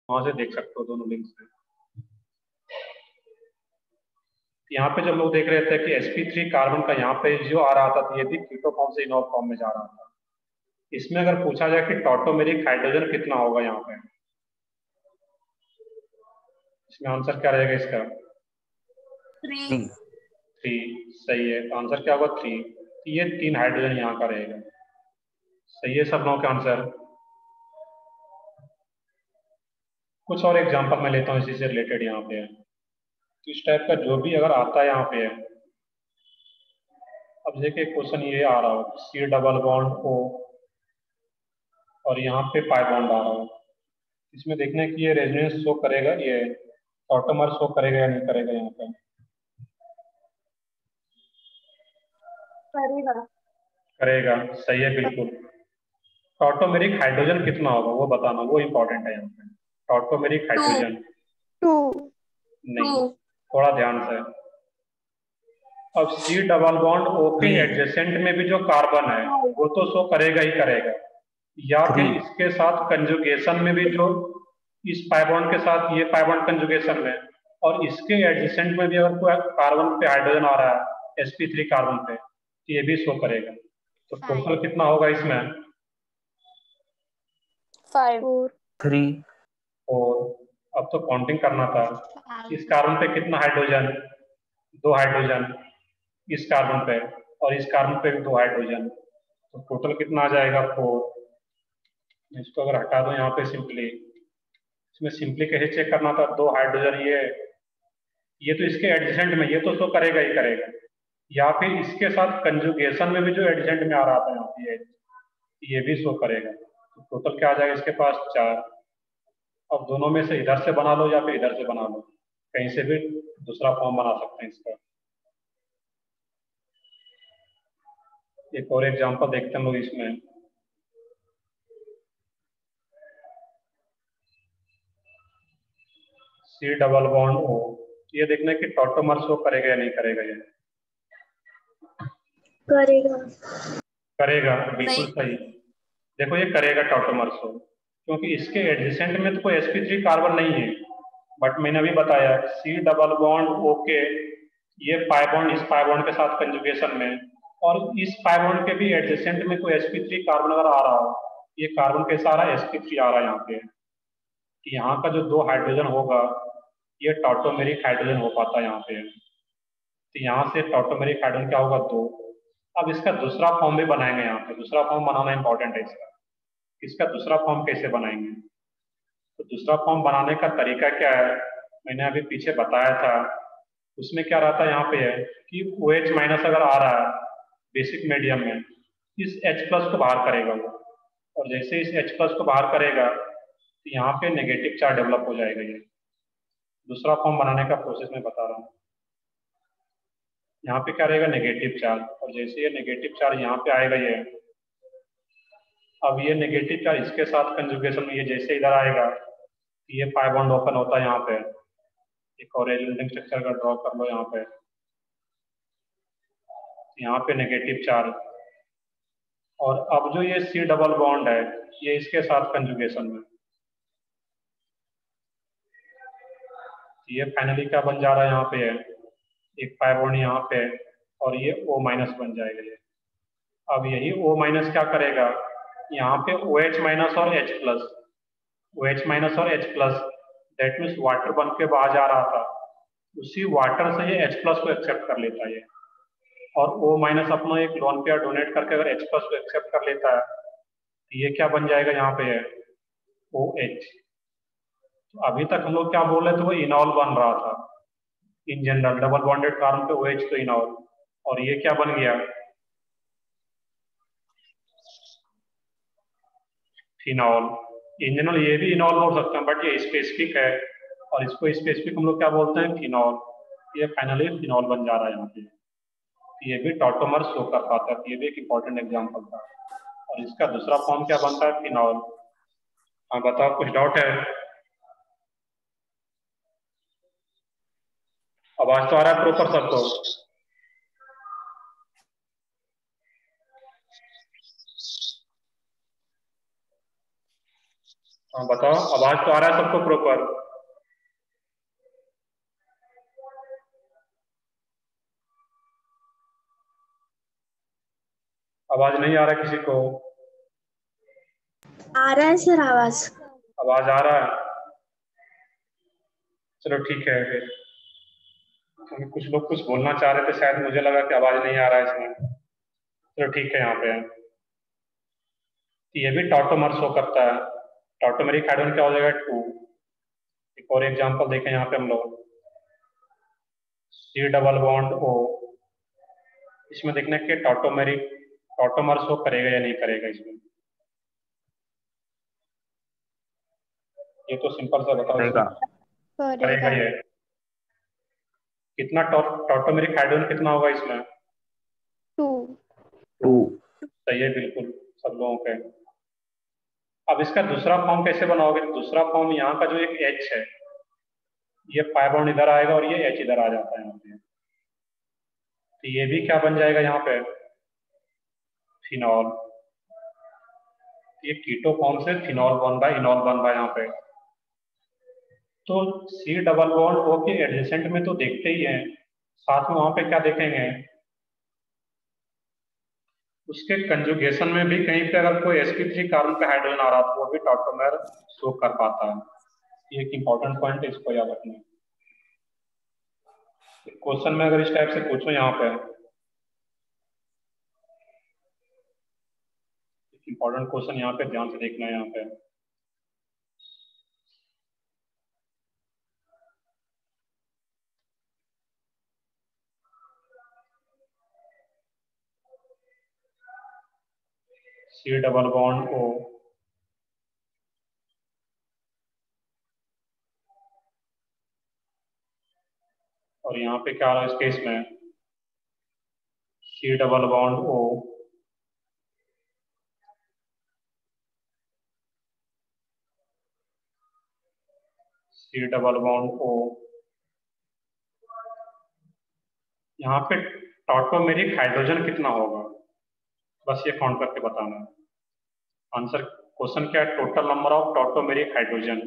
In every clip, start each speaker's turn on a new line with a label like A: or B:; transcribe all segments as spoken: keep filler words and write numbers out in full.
A: वहां से देख सकते हो दोनों लिंक से। यहाँ पे जब लोग देख रहे थे कि एस पी थ्री कार्बन का यहाँ पे जो आ रहा था तो ये भी कीटो फॉर्म से इनॉल फॉर्म में जा रहा था। इसमें अगर पूछा जाए कि टॉटोमेरिक हाइड्रोजन कितना होगा यहाँ पे, इसमें आंसर क्या रहेगा इसका?
B: थ्री।
A: थ्री सही है, तो आंसर क्या होगा? थ्री। ये तीन हाइड्रोजन यहाँ का रहेगा। सही है सब लोगों का आंसर। कुछ और एग्जांपल मैं लेता हूँ इसी से रिलेटेड यहाँ पे। तो इस टाइप का जो भी अगर आता है यहाँ पे, अब देखिए क्वेश्चन ये आ रहा हो सी डबल बॉन्ड ओ और यहाँ पे पाई बॉन्ड आ रहा हो, इसमें देखने की ये रेजोनेंस शो करेगा, ये टॉटोमर शो करेगा या नहीं करेगा यहाँ पे?
B: करेगा।
A: करेगा, सही है बिल्कुल। टॉटोमेरिक हाइड्रोजन कितना होगा वो बताना, वो इंपॉर्टेंट है यहाँ पे। Tautomeric hydrogen
B: two.
A: नहीं, थोड़ा ध्यान से। अब सी डबल बॉन्ड ओ के एडजेसेंट में भी जो कार्बन है वो तो शो करेगा ही करेगा, या फिर इसके साथ कंजुगेशन में भी जो इस पाई बॉन्ड के साथ ये पाई बॉन्ड कंजुगेशन में और इसके एडजेसेंट में भी अगर कोई कार्बन पे हाइड्रोजन आ रहा है एस पी थ्री कार्बन पे तो ये भी शो करेगा। तो टोटल कितना होगा इसमें?
B: फाइव।
C: थ्री।
A: और अब तो काउंटिंग करना था। इस कार्बन पे कितना हाइड्रोजन? दो हाइड्रोजन इस कार्बन पे, और इस कार्बन पे भी दो हाइड्रोजन, तो टोटल कितना आ जाएगा? फोर। इसको अगर हटा दो यहाँ पे सिंपली, इसमें सिंपली कैसे चेक करना था? दो हाइड्रोजन ये ये तो इसके एडजेसेंट में, ये तो शो करेगा ही करेगा, या फिर इसके साथ कंजुगेशन में भी जो एडजेसेंट में आ रहा था यहाँ पे ये भी शो करेगा। तो टोटल क्या आ जाएगा इसके पास? चार। अब दोनों में से इधर से बना लो या फिर इधर से बना लो, कहीं से भी दूसरा फॉर्म बना सकते हैं इसका। एक और एग्जांपल देखते हैं लोग इसमें। सी डबल बॉन्ड ओ, ये देखना कि टॉटोमर शो करेगा या नहीं करेगा? ये
B: करेगा।
A: करेगा, बिल्कुल सही। देखो ये करेगा टॉटोमर शो, क्योंकि इसके एडजेसेंट में तो कोई एस पी थ्री कार्बन नहीं है। बट मैंने अभी बताया सी डबल बॉन्ड ओ के ये पाई बॉन्ड इस पाई बॉन्ड के साथ कंजुगेशन में, और इस पाई बॉन्ड के भी एडजेसेंट में कोई एस पी थ्री कार्बन अगर आ रहा हो, ये कार्बन कैसा आ रहा है? एस पी थ्री आ रहा है यहाँ पे। कि यहाँ का जो दो हाइड्रोजन होगा ये टॉटोमेरिक हाइड्रोजन हो पाता है यहाँ पे। तो यहाँ से टॉटोमेरिक हाइड्रोजन क्या होगा? दो। अब इसका दूसरा फॉर्म भी बनाएंगे यहाँ पे, दूसरा फॉर्म बनाना इंपॉर्टेंट है इसका। इसका दूसरा फॉर्म कैसे बनाएंगे? तो दूसरा फॉर्म बनाने का तरीका क्या है मैंने अभी पीछे बताया था। उसमें क्या रहता है यहाँ पे है कि ओ एच माइनस अगर आ रहा है बेसिक मीडियम में, इस H प्लस को बाहर करेगा वो, और जैसे इस H प्लस को बाहर करेगा तो यहाँ पे नेगेटिव चार्ज डेवलप हो जाएगा। ये दूसरा फॉर्म बनाने का प्रोसेस मैं बता रहा हूँ। यहाँ पे क्या रहेगा? नेगेटिव चार्ज, और जैसे ये नेगेटिव चार्ज यहाँ पे आएगा ये, अब ये नेगेटिव चार्ज इसके साथ कंजुगेशन में ये जैसे इधर आएगा ये पाई बॉन्ड ओपन होता है यहाँ पे। एक और एलिमेंट स्ट्रक्चर का ड्रॉ कर लो यहाँ पे, यहाँ पे नेगेटिव चार्ज, और अब जो ये सी डबल बॉन्ड है ये इसके साथ कंजुगेशन में, ये फाइनली क्या बन जा रहा है? यहाँ पे है एक पाई बॉन्ड यहाँ पे, और ये O माइनस बन जाएगा ये। अब यही O माइनस क्या करेगा? यहाँ पे OH माइनस और H प्लस, OH माइनस और H plus that means water बन के बाहर जा रहा था, उसी वाटर से ये H प्लस को एक्सेप्ट कर लेता है ये, और O माइनस अपना एक लोन पेयर डोनेट करके अगर H प्लस को एक्सेप्ट कर लेता है तो ये क्या बन जाएगा? यहाँ पे है OH। तो अभी तक हम लोग क्या बोल रहे थे? वो इनॉल बन रहा था in general, double bonded carbon पे OH तो इनॉल, और ये क्या बन गया? फिनॉल। इन जनरल ये भी इनॉल बोल सकते हैं बट ये स्पेसिफिक है, और इसको स्पेसिफिक हम लोग क्या बोलते हैं? फिनॉल। ये फाइनली फिनॉल बन जा रहा है यहाँ पे। ये भी टॉटोमर शो कर पाता है, ये भी एक इंपॉर्टेंट एग्जांपल था। और इसका दूसरा फॉर्म क्या बनता है? फिनॉल। हाँ बताओ, कुछ डाउट है? आवाज तो आ रहा है प्रॉपर सबको? हाँ बताओ, आवाज तो आ रहा है सबको प्रॉपर? आवाज नहीं आ रहा किसी को?
B: आ रहा है सर आवाज।
A: आवाज आ रहा है? चलो ठीक है फिर। क्योंकि कुछ लोग कुछ बोलना चाह रहे थे, शायद मुझे लगा कि आवाज नहीं आ रहा है इसमें। चलो ठीक है यहाँ पे। ये भी टॉटोमर शो करता है। टॉटोमेरिक हाइड्रोजन क्या हो जाएगा? टू। एक और एग्जांपल देखें यहाँ पे हम लोग। सी डबल बॉन्ड ओ, इसमें देखना कि टॉटोमेरिक टॉटोमर शो करेगा या नहीं करेगा इसमें। ये तो सिंपल सा बताओ इसमें। करेगा ये। कितना टॉटोमेरिक हाइड्रोजन कितना होगा इसमें?
B: टू।
A: टू। सही है बिल्कुल सब लोगों के। अब इसका दूसरा फॉर्म कैसे बनाओगे? दूसरा फॉर्म यहाँ का जो एक एच है, ये पाई बॉन्ड इधर आएगा और ये एच इधर आ जाता है यहाँ पे। तो ये भी क्या बन जाएगा यहाँ पे? फिनॉल। ये कीटो फॉर्म से फिनॉल बन रहा है, इनॉल बन रहा है यहाँ पे। तो सी डबल बॉन्ड ओ के एडजेसेंट में तो देखते ही हैं, साथ में वहां पे क्या देखेंगे? उसके कंजुगेशन में भी कहीं पे अगर कोई sp3 कार्बन पे हाइड्रोजन आ रहा तो वो भी टॉटोमेर शो कर पाता है। ये एक इंपॉर्टेंट पॉइंट है, इसको याद रखना। क्वेश्चन में अगर इस टाइप से पूछो यहाँ पे, इंपॉर्टेंट क्वेश्चन यहाँ पे ध्यान से देखना है यहाँ पे। सी डबल बॉन्ड ओ, और यहाँ पे क्या आ रहा है इस केस में? C double bond O, C double bond O. यहाँ पे टॉटोमेरिक हाइड्रोजन कितना होगा, बस ये काउंट करके बताना है। आंसर क्वेश्चन क्या है? Total number of tautomeric hydrogen.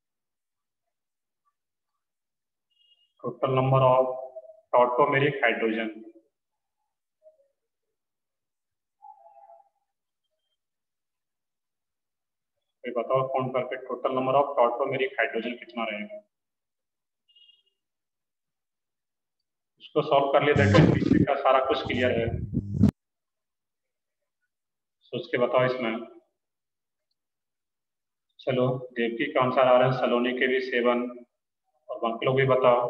A: Total number of tautomeric hydrogen. ये बताओ काउंट करके total number of tautomeric hydrogen कितना रहेगा। इसको सॉल्व कर लिया, दैट मीन पीछे का सारा कुछ क्लियर है। सोच के बताओ इसमें। चलो देवकी का आंसर आ रहा है सलोनी के भी सेवन, और बाकी लोग भी बताओ।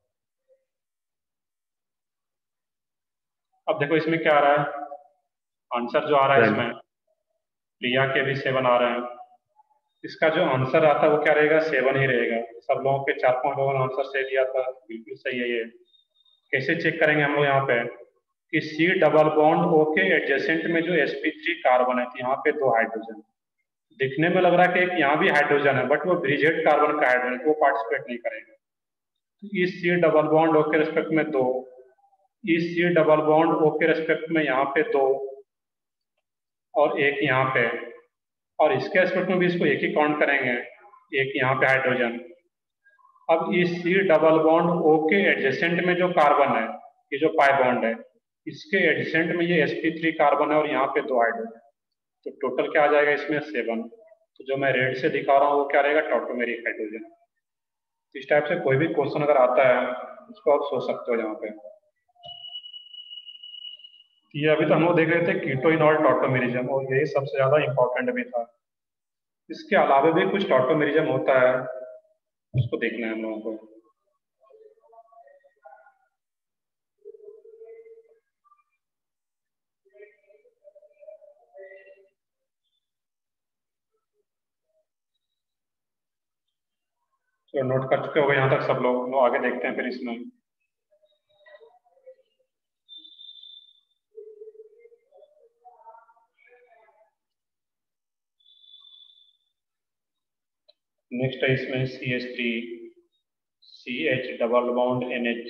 A: अब देखो इसमें क्या आ रहा है, आंसर जो आ रहा है इसमें प्रिया के भी सेवन आ रहे हैं। इसका जो आंसर आता है वो क्या रहेगा? सेवन ही रहेगा। सब लोगों के चार पांच लोगों ने आंसर सही दिया था, बिल्कुल सही है ये। कैसे चेक करेंगे हम लोग यहाँ पे कि सी डबल बॉन्ड ओ के एडजेसेंट में जो sp3 कार्बन है, यहाँ पे दो हाइड्रोजन दिखने में लग रहा है कि एक यहाँ भी हाइड्रोजन है, बट वो ब्रिजेट कार्बन का हाइड्रोजन, वो पार्टिसिपेट नहीं करेगा। तो इस सी डबल बॉन्ड ओ के रेस्पेक्ट में दो, इस सी डबल बॉन्ड ओ के रेस्पेक्ट में यहाँ पे दो, और एक यहाँ पे, और इसके रेस्पेक्ट में भी इसको एक ही काउंट करेंगे, एक यहाँ पे हाइड्रोजन। अब इस सी डबल बॉन्ड ओ के एडजेसेंट में जो कार्बन है, ये जो पाई बॉन्ड है, इसके एडजेसेंट में ये sp3 कार्बन है और यहाँ पे दो हाइड्रोजन। तो टोटल क्या आ जाएगा इसमें? सेवन। तो जो मैं रेड से दिखा रहा हूँ वो क्या रहेगा? Tautomeric hydrogen. इस टाइप से कोई भी क्वेश्चन अगर आता है उसको आप सोच सकते हो यहाँ पे। ये अभी तो हम लोग देख रहे थे कीटो इनॉल टॉटोमेरिज्म, और यही सबसे ज्यादा इंपॉर्टेंट भी था। इसके अलावा भी कुछ टॉटोमेरिज्म होता है, उसको देखना है हम लोगों को। तो नोट कर चुके हो गए यहाँ तक सब लोग? लोग आगे देखते हैं फिर इसमें। नेक्स्ट है इसमें C H three C H double bond N H.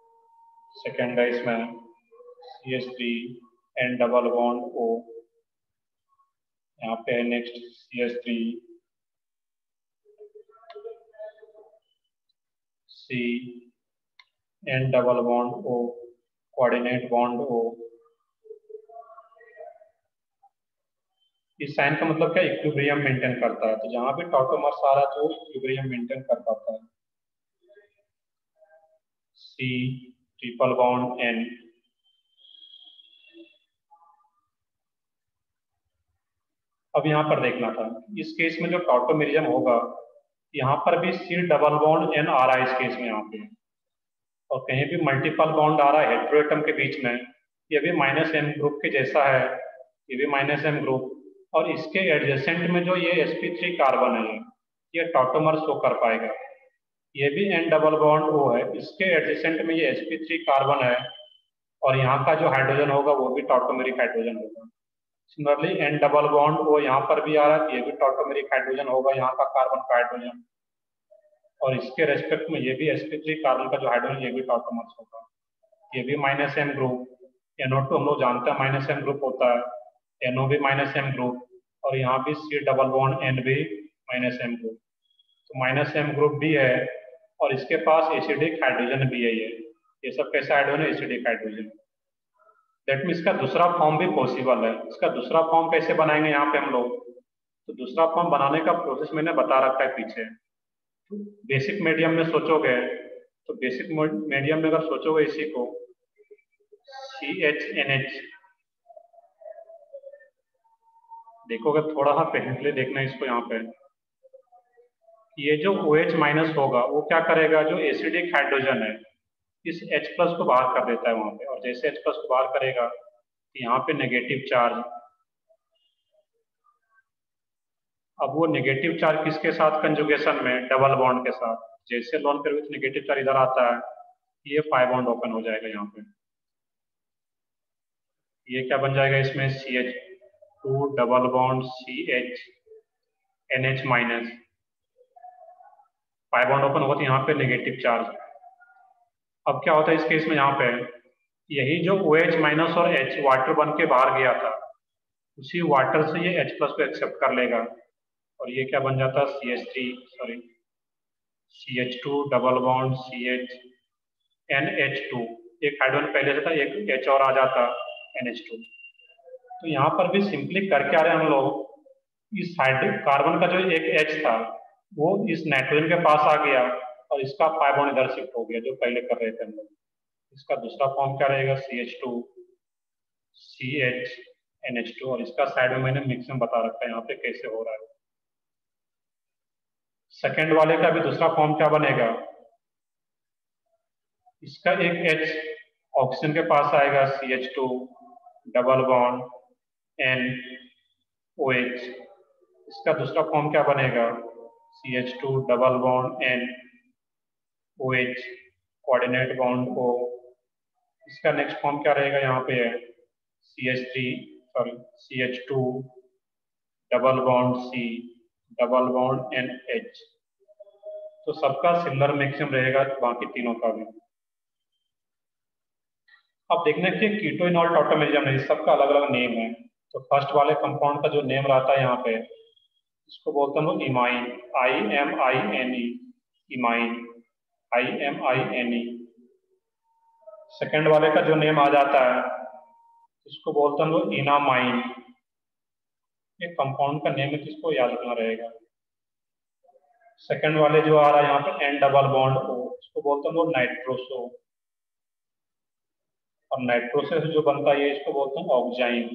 A: Second है इसमें C H three N double bond O. यहाँ पे है next C H three, C, N double bond O, coordinate bond O. इस साइन का मतलब क्या, इक्विलिब्रियम मेंटेन करता है। तो जहां भी टॉटोमर्स आ रहा है तो इक्विलिब्रियम मेंटेन कर पाता है। सी ट्रिपल बॉन्ड एन, अब यहाँ पर देखना था इस केस में जो टॉटोमेरिज्म होगा, यहाँ पर भी सी डबल बॉन्ड एन आ रहा है इस केस में यहाँ पे, और कहीं भी मल्टीपल बॉन्ड आ रहा है हेटेरोएटम के बीच में, ये भी माइनस एम ग्रुप के जैसा है, ये भी माइनस एम ग्रुप, और इसके एडजेसेंट में जो ये एस पी थ्री कार्बन है ये टॉटोमर शो कर पाएगा। ये भी एन डबल बॉन्ड ओ है, इसके एडजेसेंट में ये एस पी थ्री कार्बन है, और यहाँ का जो हाइड्रोजन होगा वो भी टॉटोमेरिक हाइड्रोजन होगा। Similarly N double bond O यहाँ पर भी आ रहा है, ये भी टॉटोमेरिक हाइड्रोजन होगा, यहाँ का कार्बन का हाइड्रोजन, और इसके रेस्पेक्ट में ये भी एस पी थ्री कार्बन का जो हाइड्रोजन ये भी टॉटोमर्स होगा। ये भी minus M group, N O two हम लोग जानते हैं माइनस एम ग्रुप होता है, एन ओ भी माइनस एम ग्रुप, और यहाँ भी सी डबल बॉन्ड एन भी माइनस एम ग्रुप, तो माइनस एम ग्रुप भी है, और इसके पास एसिडिक हाइड्रोजन भी है। ये ये सब कैसा हाइड्रोजन है, एसिडिक हाइड्रोजन। दैट मीन इसका दूसरा फॉर्म भी पॉसिबल है। इसका दूसरा फॉर्म कैसे बनाएंगे यहाँ पे हम लोग, तो दूसरा फॉर्म बनाने का प्रोसेस मैंने बता रखा है पीछे। बेसिक मीडियम में सोचोगे तो बेसिक मीडियम में अगर सोचोगे इसी को सी एच एन एच, देखोगे थोड़ा सा पेशेंटली देखना इसको, यहाँ पे ये जो OH माइनस होगा वो क्या करेगा, जो एसिडिक हाइड्रोजन है इस H प्लस को बाहर कर देता है वहां पे, और जैसे H प्लस को बाहर करेगा तो यहाँ पे नेगेटिव चार्ज, अब वो नेगेटिव चार्ज किसके साथ कंजुगेशन में, डबल बॉन्ड के साथ, जैसे लॉन पे विथ नेगेटिव चार्ज इधर आता है ये फाइव बॉन्ड ओपन हो जाएगा यहाँ पे, ये क्या बन जाएगा इसमें C H two double bond C H N H minus, five bond open होगा तो यहाँ पे नेगेटिव चार्ज। अब क्या होता है इस केस में, यहाँ पे यही जो OH माइनस और H वाटर बन के बाहर गया था उसी वाटर से ये H प्लस को एक्सेप्ट कर लेगा, और ये क्या बन जाता है C H three sorry C H two double bond C H N H two, एक हाइड्रोजन पहले से था, एक H और आ जाता एन एच टू। तो यहाँ पर भी सिंपली करके आ रहे हैं हम लोग, इस हाइड्रोजन कार्बन का जो एक H था वो इस नाइट्रोजन के पास आ गया, और इसका फाइव बॉन्ड इधर शिफ्ट हो गया जो पहले कर रहे थे हम लोग। इसका दूसरा फॉर्म क्या रहेगा C H two C H N H two, और इसका साइड में मैंने मिक्सिंग बता रखा है यहाँ पे कैसे हो रहा है। सेकेंड वाले का भी दूसरा फॉर्म क्या बनेगा, इसका एक H ऑक्सीजन के पास आएगा C H two double bond N O H, इसका दूसरा फॉर्म क्या बनेगा C H two double bond N O H coordinate bond O, इसका नेक्स्ट फॉर्म क्या रहेगा यहाँ पे है C H three sorry C H two double bond C double bond N H, तो सबका सिमिलर मैक्सिमम रहेगा बाकी तीनों का भी। अब देखना कि कीटोन और टॉटोमेरिज्म है, सबका अलग अलग नेम है। तो फर्स्ट वाले कंपाउंड का जो नेम रहता है यहाँ पे इसको बोलते हैं लोग imine, I M I N E, imine I M I N E. Second वाले का जो नेम आ जाता है इसको बोलते हैं लोग इनामाइन। एक कंपाउंड का नेम है जिसको याद रखना रहेगा। सेकेंड वाले जो आ रहा है यहाँ पे एन डबल बॉन्ड ओ, इसको बोलते हैं लोग नाइट्रोसो, और नाइट्रोसो से जो बनता है इसको बोलते हैं ऑक्जाइन।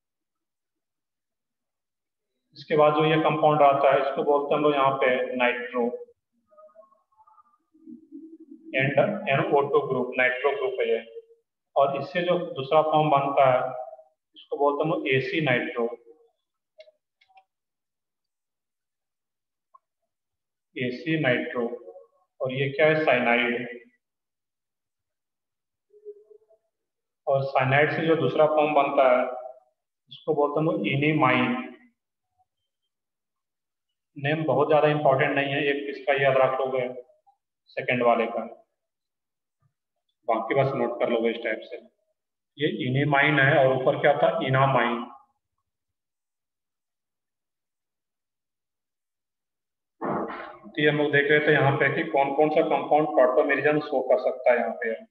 A: इसके बाद जो ये कंपाउंड आता है इसको बोलते हैं लोग यहाँ पे nitro, and N O two group, nitro group है ये। और इससे जो दूसरा फॉर्म बनता है इसको बोलते हैं लोग एसी नाइट्रो, एसी नाइट्रो, और ये क्या है साइनाइड। और साइनाइड से जो दूसरा फॉर्म बनता है इसको बोलते हैं लोग इनिमाइन। नेम बहुत ज्यादा इंपॉर्टेंट नहीं है, एक इसका याद रख लोगे सेकेंड वाले का, बाकी बस नोट कर लोगे इस टाइप से। ये इनिमाइन है और ऊपर क्या था इनामाइन। तो ये हम लोग देख रहे थे यहाँ पे कि कौन कौन सा कंपाउंड टॉटोमेरिज्म शो कर सकता है यहाँ पे।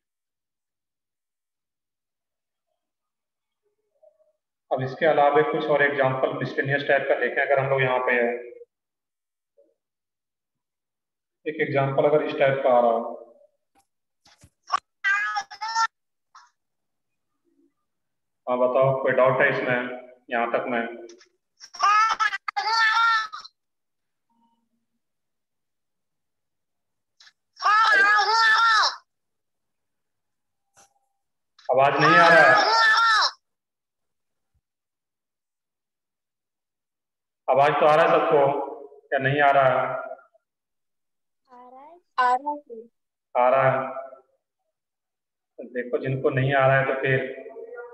A: अब इसके अलावा कुछ और एग्जांपल मिसलेनियस टाइप का देखें अगर हम लोग यहाँ पे है, एक एग्जांपल अगर इस टाइप का आ रहा हो, हाँ बताओ कोई डाउट है इसमें यहाँ तक में? आवाज नहीं आ रहा है? आवाज तो आ रहा है सबको या नहीं आ रहा है?
B: आ रहा है आ रहा है
A: आ रहा है। तो देखो जिनको नहीं आ रहा है तो फिर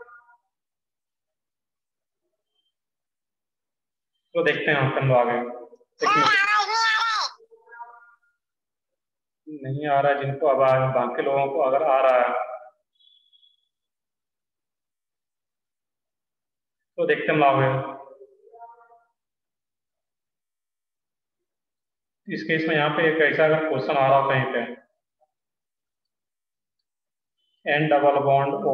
A: तो देखते हैं हम लोग आगे। नहीं आ रहा है जिनको, आवाज बाकी लोगों को अगर आ रहा है तो देखते हम आगे। इस केस में यहाँ पे एक ऐसा अगर क्वेश्चन आ रहा हो कहीं पे, एन डबल बॉन्ड ओ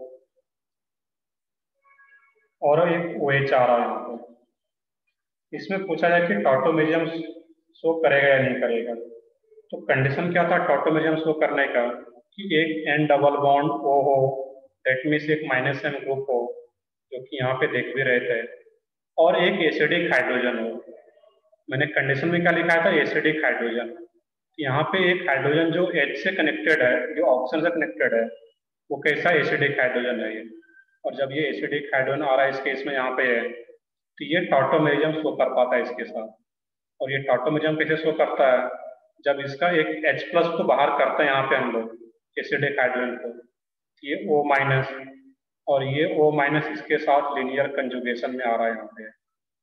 A: और एक ओ एच आ रहा है यहाँ पे, इसमें पूछा जाए कि टॉटोमेरिज्म शो करेगा या नहीं करेगा। तो कंडीशन क्या था टॉटोमेरिज्म शो करने का कि एक एन डबल बॉन्ड ओ हो, दैट मीन्स एक माइनस एन ग्रुप हो जो कि यहाँ पे देख भी रहे थे, और एक एसिडिक हाइड्रोजन हो। मैंने कंडीशन में क्या लिखा था, एसिडिक हाइड्रोजन। यहाँ पे एक हाइड्रोजन जो H से कनेक्टेड है, जो ऑक्सीजन से कनेक्टेड है, वो कैसा एसिडिक हाइड्रोजन है ये। और जब ये एसिडिक हाइड्रोजन आ रहा है इस केस में यहाँ पे है, तो ये टॉटोमेरिज्म शो कर पाता है इसके साथ। और ये टॉटोमेरिज्म कैसे शो करता है, जब इसका एक H प्लस को बाहर करते हैं यहाँ पे हम लोग एसिडिक हाइड्रोजन को, ये O माइनस, और ये O माइनस इसके साथ लीनियर कंजुगेशन में आ रहा है यहाँ पे।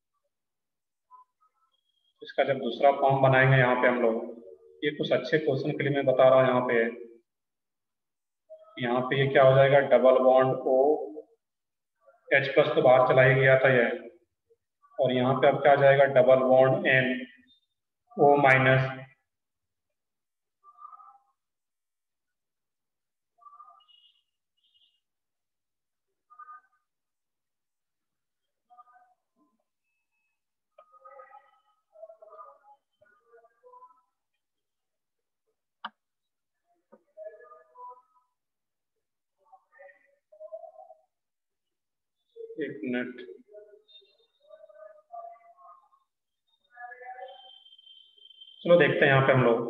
A: इसका जब दूसरा फॉर्म बनाएंगे यहाँ पे हम लोग, ये कुछ अच्छे क्वेश्चन के लिए मैं बता रहा हूँ यहाँ पे, यहाँ पे ये क्या हो जाएगा, double bond O H plus तो बाहर चला ही गया था ये, और यहाँ पे अब क्या आ जाएगा, double bond N O minus, एक मिनट, चलो देखते हैं यहाँ पे हम लोग।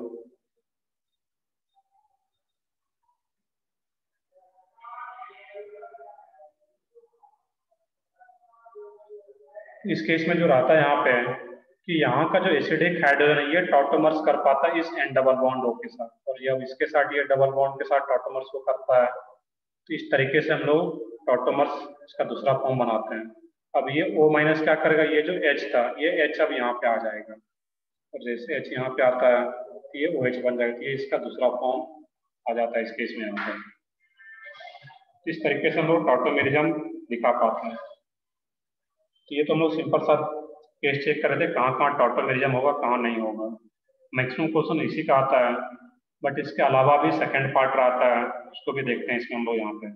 A: इस केस में जो रहता है यहाँ पे कि यहाँ का जो एसिडिक हाइड्रोजन है ये टॉटोमर्स कर पाता है इस एन डबल बॉन्ड ओ के साथ, और ये अब इसके साथ ये डबल बॉन्ड के साथ टॉटोमर्स को करता है। तो इस तरीके से हम लोग टॉटोमर्स इसका दूसरा फॉर्म बनाते हैं। अब ये O माइनस क्या करेगा, ये जो H था ये H अब यहाँ पे आ जाएगा, और जैसे H यहाँ पे आता है तो ये OH बन जाएगा, ये इसका दूसरा फॉर्म आ जाता है इस केस में यहाँ पे। इस तरीके से हम लोग टॉटोमेरिज्म दिखा पाते हैं। तो ये तो हम लोग सिंपल सा केस चेक कर रहे थे कहाँ कहाँ टॉटोमेरिज्म होगा कहाँ नहीं होगा। मैक्सिमम क्वेश्चन इसी का आता है, बट इसके अलावा भी सेकंड पार्ट रहता है, उसको भी देखते हैं इसमें हम लोग यहाँ पे।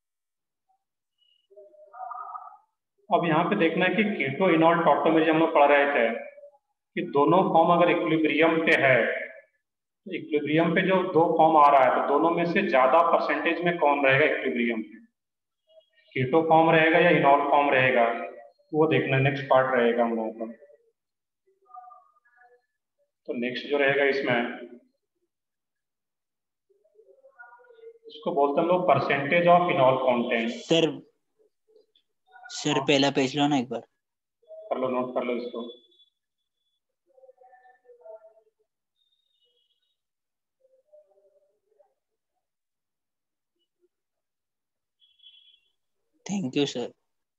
A: अब यहाँ पे देखना है कि कीटो इनॉल टॉटोमेरिज्म हम लोग पढ़ रहे थे कि दोनों फॉर्म अगर इक्विलिब्रियम पे है, तो इक्विलिब्रियम पे जो दो फॉर्म आ रहा है तो दोनों में से ज्यादा परसेंटेज में कौन रहेगा इक्विलिब्रियम पे, कीटो फॉर्म रहेगा या इनॉल फॉर्म रहेगा, वो देखना नेक्स्ट पार्ट रहेगा हम लोगों का। तो नेक्स्ट जो रहेगा इसमें इसको बोलते हैं हम लोग percentage of enol content.
C: Sir sir पहला पेज लो ना एक बार,
A: कर लो, नोट कर लो इसको।
C: Thank you sir.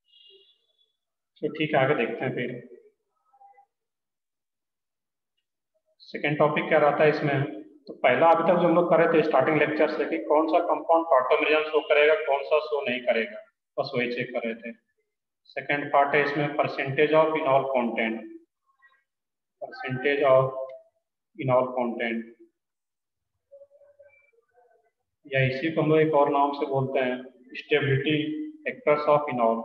A: तो ठीक है आगे देखते हैं फिर। सेकेंड टॉपिक क्या रहता है इसमें, तो पहला अभी तक जो हम लोग कर रहे थे स्टार्टिंग लेक्चर से कि कौन सा कंपाउंड टॉटोमेरिज्म शो करेगा कौन सा शो नहीं करेगा, बस वही चेक कर रहे थे। सेकेंड पार्ट है इसमें percentage of enol content, percentage of enol content, या इसी को हम लोग एक और नाम से बोलते हैं stability factors of enol.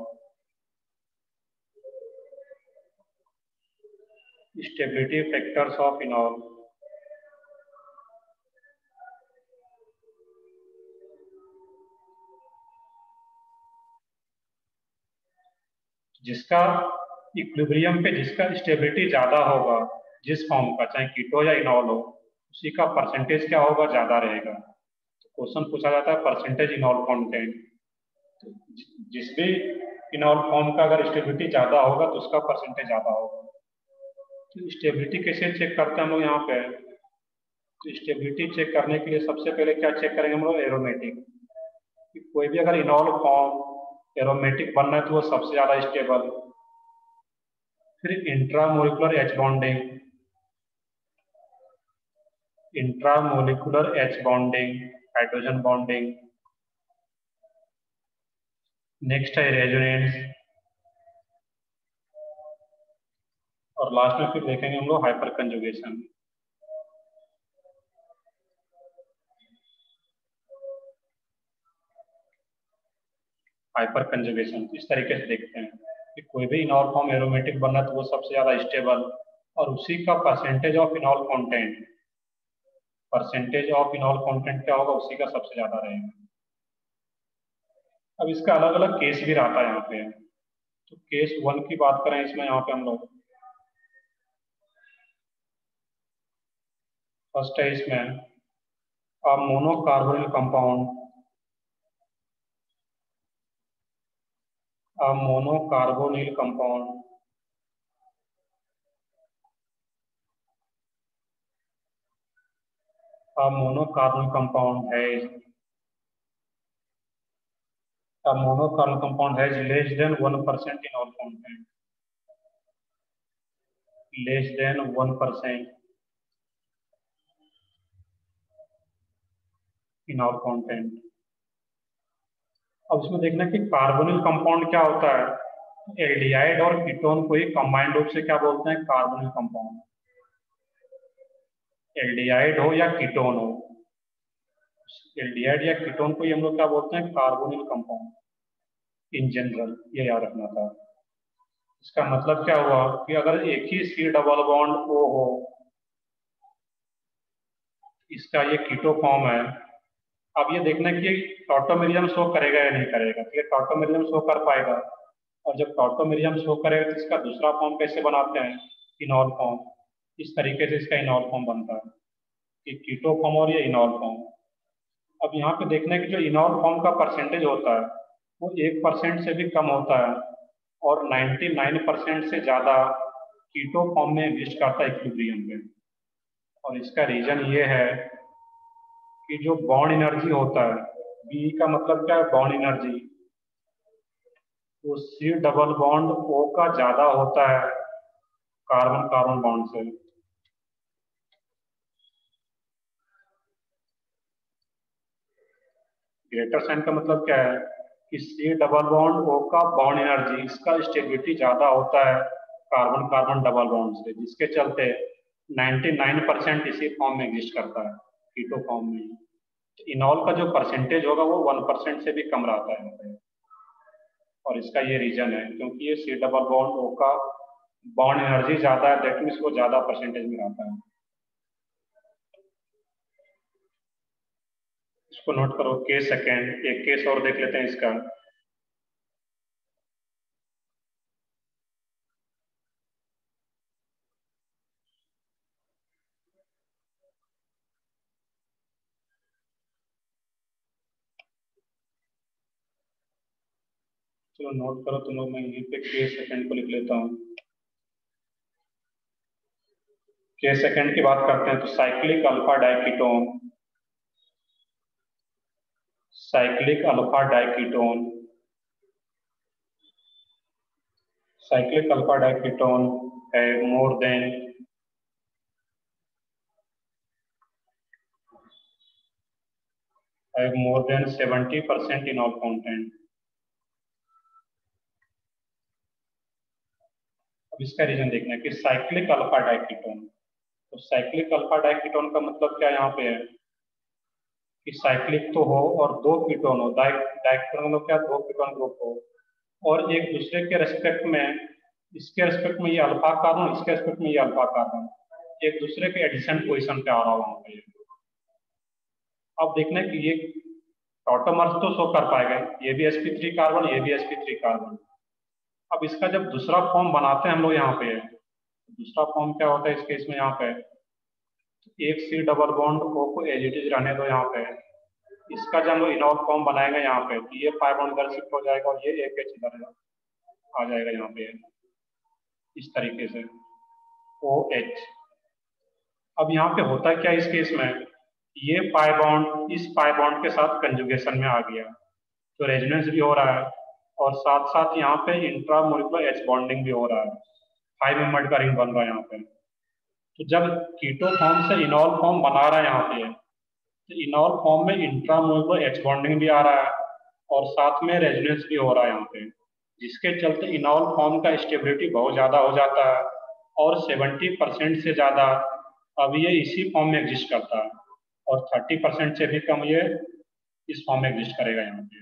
A: Stability factors of enol जिसका इक्विलिब्रियम पे जिसका स्टेबिलिटी ज्यादा होगा, जिस फॉर्म का, चाहे कीटो या इनॉल हो, उसी का परसेंटेज क्या होगा, ज्यादा रहेगा। तो क्वेश्चन पूछा जाता है परसेंटेज इनॉल कंटेंट। तो जिस भी इनॉल फॉर्म का अगर स्टेबिलिटी ज्यादा होगा तो उसका परसेंटेज ज्यादा होगा। तो स्टेबिलिटी कैसे चेक करते हैं हम लोग यहाँ पे? तो स्टेबिलिटी चेक करने के लिए सबसे पहले क्या चेक करेंगे हम लोग? एरोमेटिक। कोई भी अगर इनॉल फॉर्म एरोमेटिक बनना है तो वो सबसे ज्यादा स्टेबल। फिर intramolecular H bonding, intramolecular H bonding, hydrogen bonding. Next है रेजोनेंस, और लास्ट में फिर देखेंगे हम लोग हाइपर कंजुगेशन। हाइपर कंजुगेशन इस तरीके से देखते हैं कि कोई भी इनॉल फॉर्म एरोमेटिक बनना तो वो सबसे ज्यादा स्टेबल, और उसी का percentage of enol content, percentage of enol content क्या होगा, उसी का सबसे ज्यादा रहेगा। अब इसका अलग अलग केस भी रहता है यहाँ पे। तो केस वन की बात करें इसमें, यहाँ पे हम लोग फर्स्ट है इसमें a monocarbonyl compound, a monocarbonyl compound a monocarbonyl compound है a monocarbon compound has less than one percent in all content, less than one percent in all content। अब इसमें देखना कि कार्बोनिल कंपाउंड क्या होता है। एल्डिहाइड और कीटोन को ही कंबाइंड रूप से क्या बोलते हैं? Carbonyl compound. एल्डिहाइड हो या कीटोन हो, एल्डिहाइड या कीटोन को ही हम लोग क्या बोलते हैं? कार्बोनिल कंपाउंड इन जनरल, ये याद रखना था। इसका मतलब क्या हुआ कि अगर एक ही सी डबल बॉन्ड ओ हो, इसका ये कीटो फॉर्म है। अब ये देखना कि टॉटोमेरियम शो करेगा या नहीं करेगा। तो ये टॉटोमेरियम शो कर पाएगा, और जब टॉटोमेरियम शो करेगा तो इसका दूसरा फॉर्म कैसे बनाते हैं? Enol form. इस तरीके से इसका इनॉल फॉर्म बनता है, कि कीटो फॉर्म और ये इनॉल फॉर्म। अब यहाँ पे देखना कि जो इनॉल फॉर्म का परसेंटेज होता है वो एक परसेंट से भी कम होता है, और निन्यानवे परसेंट से ज्यादा कीटो फॉर्म में एग्जिस्ट करता है इक्विलिब्रियम में। और इसका रीजन ये है कि जो बॉन्ड एनर्जी होता है, बी का मतलब क्या है? Bond energy. तो सी डबल बॉन्ड ओ का ज्यादा होता है कार्बन कार्बन बॉन्ड से। ग्रेटर साइन का मतलब क्या है कि सी डबल बॉन्ड ओ का बॉन्ड एनर्जी, इसका स्टेबिलिटी ज्यादा होता है कार्बन कार्बन डबल बॉन्ड से, जिसके चलते निन्यानवे परसेंट इसी फॉर्म में एग्जिस्ट करता है, कीटो फॉर्म में। इनॉल का जो परसेंटेज होगा वो वन परसेंट से भी कम रहता है, और इसका ये रीजन है क्योंकि ये सी डबल बॉन्ड ओ का बॉन्ड एनर्जी ज्यादा है, दैट मीन्स वो ज्यादा परसेंटेज में रहता है। इसको नोट करो। केस सेकेंड, एक केस और देख लेते हैं इसका। चलो नोट करो तुम लोग, मैं यहीं पे केस सेकेंड को लिख लेता हूँ। केस सेकेंड की बात करते हैं तो cyclic alpha diketone, cyclic alpha diketone, cyclic alpha diketone है मोर देन है more than seventy percent enol content. अब इसका रीजन देखना है कि साइक्लिक अल्फा डाइकीटोन, तो साइक्लिक अल्फा डाइकीटोन का मतलब क्या यहाँ पे है कि साइक्लिक तो हो और दो कीटोन हो, डाइकीटोन मतलब क्या, दो कीटोन ग्रुप हो और एक दूसरे के रेस्पेक्ट में, इसके रेस्पेक्ट में ये अल्फा कार्बन, इसके रेस्पेक्ट में ये अल्फा कार्बन एक दूसरे के एडिसेंट पोजीशन पे आ रहा वहां पे। अब देखना है कि ये टॉटोमर्स तो शो कर पाएगा, ये भी एस पी थ्री कार्बन, ये भी एस पी थ्री कार्बन। अब इसका जब दूसरा फॉर्म बनाते हैं हम लोग यहाँ पे, दूसरा फॉर्म क्या होता है इस केस में, यहाँ पे एक सी डबल बॉन्ड ओ को एज इट इज रहने दो यहाँ पे। इसका जब हम लोग इनॉल फॉर्म बनाएंगे यहाँ पे, तो ये फाइव बॉन्ड इधर शिफ्ट हो जाएगा और ये एक एच इधर आ जाएगा यहाँ पे इस तरीके से ओ एच। अब यहाँ पे होता क्या इस केस में, ये पाई बॉन्ड इस पाई बॉन्ड के साथ कंजुगेशन में आ गया, तो रेजोनेंस भी हो रहा है और साथ साथ यहाँ पे इंट्रामोलिकुलर एच बॉन्डिंग भी हो रहा है, फाइव मेंबर्ड का रिंग बन रहा है यहाँ पे। तो जब कीटो फॉर्म से इनॉल फॉर्म बना रहा है यहाँ पे, तो इनॉल फॉर्म में इंट्रामोलिकुलर एच बॉन्डिंग भी आ रहा है और साथ में रेजोनेंस भी हो रहा है यहाँ पे, जिसके चलते इनॉल फॉर्म का स्टेबिलिटी बहुत ज्यादा हो जाता है और सेवेंटी परसेंट से ज्यादा अब ये इसी फॉर्म में एग्जिस्ट करता है और थर्टी परसेंट से भी कम ये इस फॉर्म में एग्जिस्ट करेगा यहाँ पे।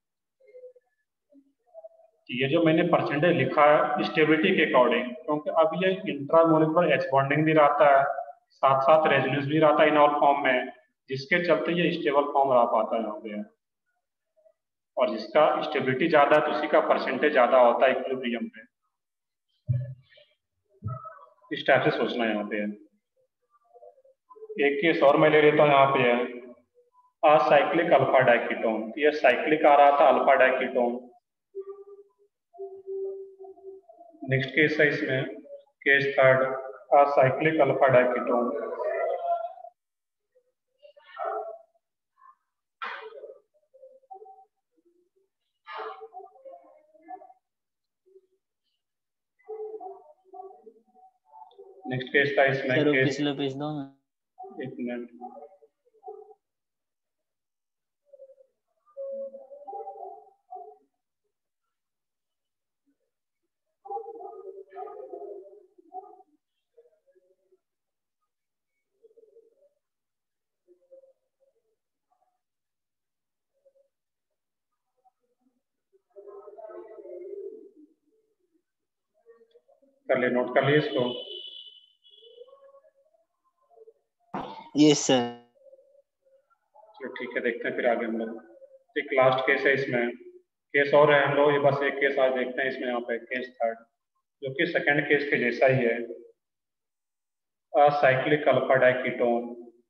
A: ये जो मैंने परसेंटेज लिखा है स्टेबिलिटी के अकॉर्डिंग, क्योंकि अब ये इंट्रामोलिकुलर एच बॉन्डिंग भी रहता है, साथ साथ रेजोनेंस भी रहता है इनॉल फॉर्म में, जिसके चलते ये स्टेबल फॉर्म रह पाता है यहाँ पे। और जिसका स्टेबिलिटी ज्यादा है तो उसी का परसेंटेज ज्यादा होता है इक्विलिब्रियम पे। इस टाइप से सोचना है यहाँ पे। एक केस और मैं ले लेता हूँ यहाँ पे है असाइक्लिक अल्फा डाइकीटोन। ये साइक्लिक आ रहा था अल्फा डाइकीटोन। नेक्स्ट केस है इसमें case third acyclic alpha diketone. Next case था इसमें
C: सर
A: केस
C: पिछला पेज दो ना।
A: एक मिनट कर लिए, नोट कर लिए इसको।
C: Yes sir.
A: चलो ठीक है, देखते हैं फिर आगे हम लोग। एक लास्ट केस है इसमें, केस और है हम लोग, ये बस एक केस आज देखते हैं इसमें यहाँ पे केस थर्ड, जो कि सेकंड केस के जैसा ही है acyclic alpha diketone.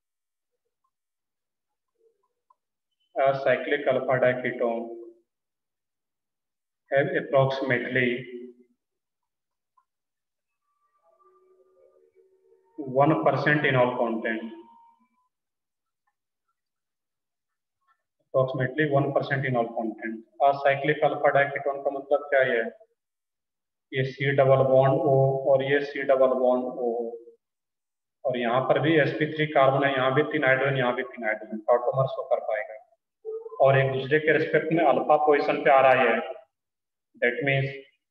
A: Acyclic alpha diketone have approximately one percent in all content, approximately one percent in all content। Acyclic alpha diketone का मतलब क्या है, ये सी डबल बॉन्ड ओ और ये सी डबल बॉन्ड ओ और यहाँ पर भी एस पी थ्री कार्बन है, यहाँ भी तीन हाइड्रोजन, यहाँ भी तीन हाइड्रोजन, टॉटोमर्स को कर पाएगा और एक दूसरे के रिस्पेक्ट में अल्फा पोजीशन पे आ रहा है। दैट मीन्स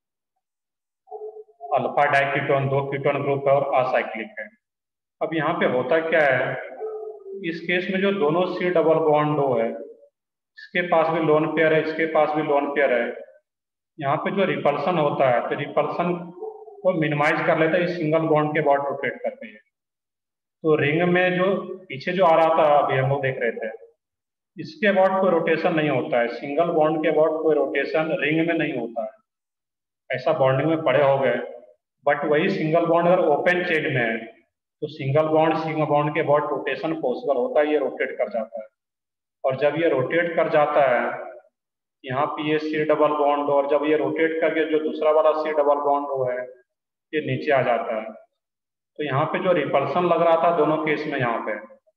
A: अल्फा डाइकीटोन दो कीटोन ग्रुप है और असाइक्लिक है। अब यहाँ पे होता क्या है, इस केस में जो दोनों सी डबल बॉन्ड दो है, इसके पास भी लोन पेयर है, इसके पास भी लोन पेयर है, यहाँ पे जो रिपल्सन होता है तो रिपल्सन को मिनिमाइज कर लेता है इस सिंगल बॉन्ड के अबाउट रोटेट करते हैं। तो रिंग में जो पीछे जो आ रहा था अभी हम लोग देख रहे थे, इसके अबाउट कोई रोटेशन नहीं होता है, सिंगल बॉन्ड के अबाउट कोई रोटेशन रिंग में नहीं होता है। ऐसा बॉन्डिंग में पड़े हो गए, बट वही सिंगल बॉन्ड अगर ओपन चेन में है तो सिंगल बॉन्ड सिंगल बॉन्ड के अबाउट रोटेशन पॉसिबल होता है, ये रोटेट कर जाता है। और जब ये रोटेट कर जाता है, यहाँ पे ये सी डबल बॉन्ड और जब ये रोटेट करके जो दूसरा वाला सी डबल बॉन्ड हो है ये नीचे आ जाता है। तो यहाँ पे जो रिपल्सन लग रहा था दोनों केस में, यहाँ पे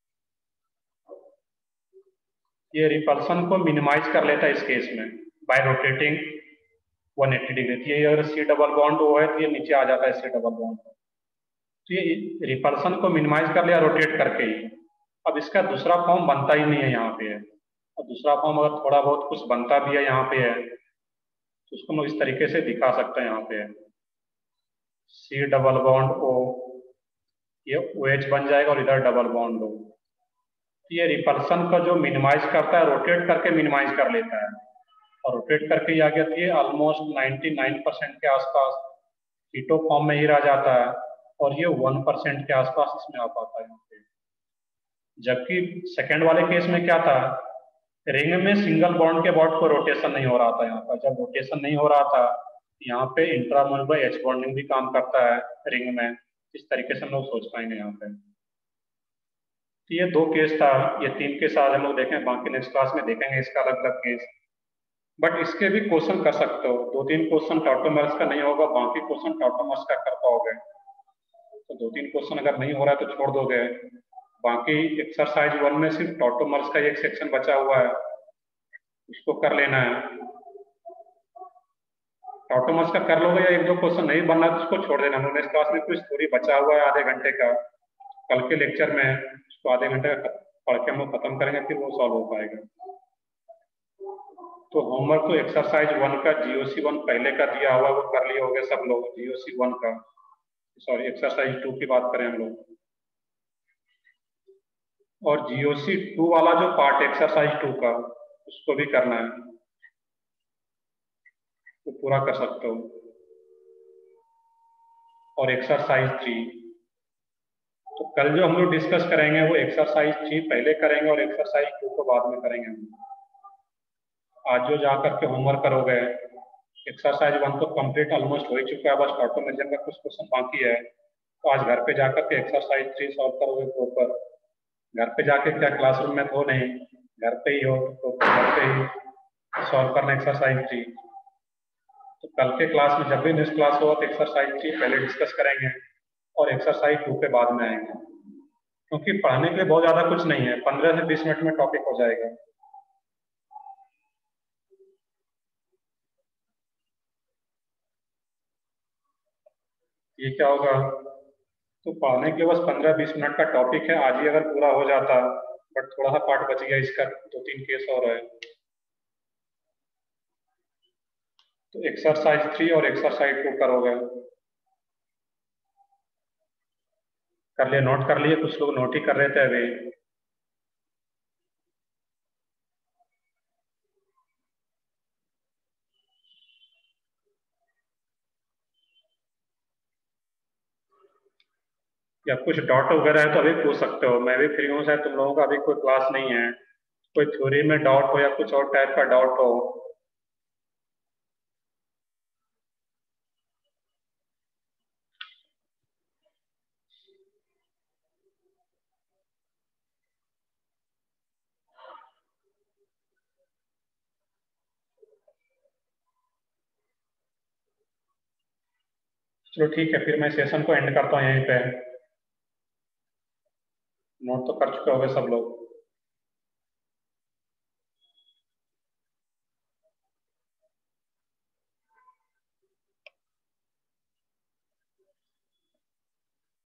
A: ये रिपल्सन को मिनिमाइज कर लेता है इस केस में by rotating one eighty degree. ये अगर सी डबल बॉन्ड हो है तो ये नीचे आ जाता है सी डबल बॉन्ड, तो ये रिपल्सन को मिनिमाइज कर लिया रोटेट करके ही। अब इसका दूसरा फॉर्म बनता ही नहीं है यहाँ पे है, और दूसरा फॉर्म अगर थोड़ा बहुत कुछ बनता भी है यहाँ पे है तो उसको हम इस तरीके से दिखा सकते हैं। यहाँ पे सी डबल बॉन्ड ओ, ये OH बन जाएगा और इधर डबल बॉन्ड हो। ये रिपल्सन का जो मिनिमाइज करता है, रोटेट करके मिनिमाइज कर लेता है, और रोटेट करके ये आ गया था, ये ऑलमोस्ट निन्यानवे परसेंट के आसपास कीटो फॉर्म में ही रह जाता है, और ये वन परसेंट के आसपास इसमें आ पाता है यहाँ पे। जबकि सेकेंड वाले केस में क्या था, रिंग में सिंगल बॉन्ड के बॉन्ड को रोटेशन नहीं हो रहा था। यहाँ पर जब रोटेशन नहीं हो रहा था, यहाँ पे इंट्रामोलर एच बॉन्डिंग भी काम करता है रिंग में। इस तरीके से हम लोग सोच पाएंगे यहाँ पे। तो ये दो केस था, ये तीन केस आज हम लोग देखें, बाकी नेक्स्ट क्लास में देखेंगे इसका अलग अलग केस। बट इसके भी क्वेश्चन कर सकते हो, दो तीन क्वेश्चन टॉटोमर्स का नहीं होगा, बाकी क्वेश्चन टॉटोमर्स का कर पाओगे। तो दो तीन क्वेश्चन अगर नहीं हो रहा है तो छोड़ दोगे, बाकी एक्सरसाइज वन में सिर्फ टॉटोमर्स का एक सेक्शन बचा हुआ है, उसको कर लेना है। टॉटोमर्स का कर लोगे या एक दो क्वेश्चन नहीं बनना तो उसको छोड़ देना। नेक्स्ट क्लास में कुछ थोड़ी बचा हुआ है आधे घंटे का, कल के लेक्चर में उसको आधे घंटे का पढ़ के हम लोग खत्म करेंगे, फिर वो सॉल्व हो पाएगा। तो होमवर्क तो एक्सरसाइज वन का जीओसी वन पहले का दिया हुआ, वो कर लिए होंगे सब लोग। जीओसी वन का, सॉरी एक्सरसाइज टू की बात करें हम लोग, और जीओसी टू वाला जो पार्ट एक्सरसाइज टू का, उसको भी करना है, वो पूरा कर सकते हो। और एक्सरसाइज थ्री, तो कल जो हम लोग डिस्कस करेंगे वो एक्सरसाइज थ्री पहले करेंगे और एक्सरसाइज टू को बाद में करेंगे। आज जो जाकर के होमवर्क करोगे, एक्सरसाइज वन तो कंप्लीट ऑलमोस्ट हो ही चुका है, बस ऑटोमेशन का कुछ क्वेश्चन बाकी है। तो आज घर पे जाकर के एक्सरसाइज थ्री सॉल्व करोगे प्रॉपर। घर पे जाके क्या क्लासरूम में तो नहीं, घर पे ही हो तो घर पे ही सॉल्व करना एक्सरसाइज थ्री। तो कल के क्लास में जब भी नेक्स्ट क्लास होगा तो एक्सरसाइज थ्री पहले डिस्कस करेंगे और एक्सरसाइज टू पे बाद में आएंगे, क्योंकि पढ़ने के लिए बहुत ज्यादा कुछ नहीं है, पंद्रह से बीस मिनट में टॉपिक हो जाएगा। ये क्या होगा, तो पढ़ने के लिए बस पंद्रह बीस मिनट का टॉपिक है, आज ही अगर पूरा हो जाता, बट थोड़ा सा पार्ट बच गया इसका, दो तीन केस और है। तो एक्सरसाइज थ्री और एक्सरसाइज टू करोगे, कर लिए, नोट कर लिए, कुछ लोग नोट ही कर रहे थे अभी। या कुछ डाउट वगैरह है तो अभी पूछ सकते हो, मैं भी फ्री हूँ। शायद तुम लोगों का अभी कोई क्लास नहीं है, कोई थ्योरी में डाउट हो या कुछ और टाइप का डाउट हो। चलो ठीक है, फिर मैं सेशन को एंड करता हूँ यहीं पे। नोट तो कर चुके होंगे सब लोग।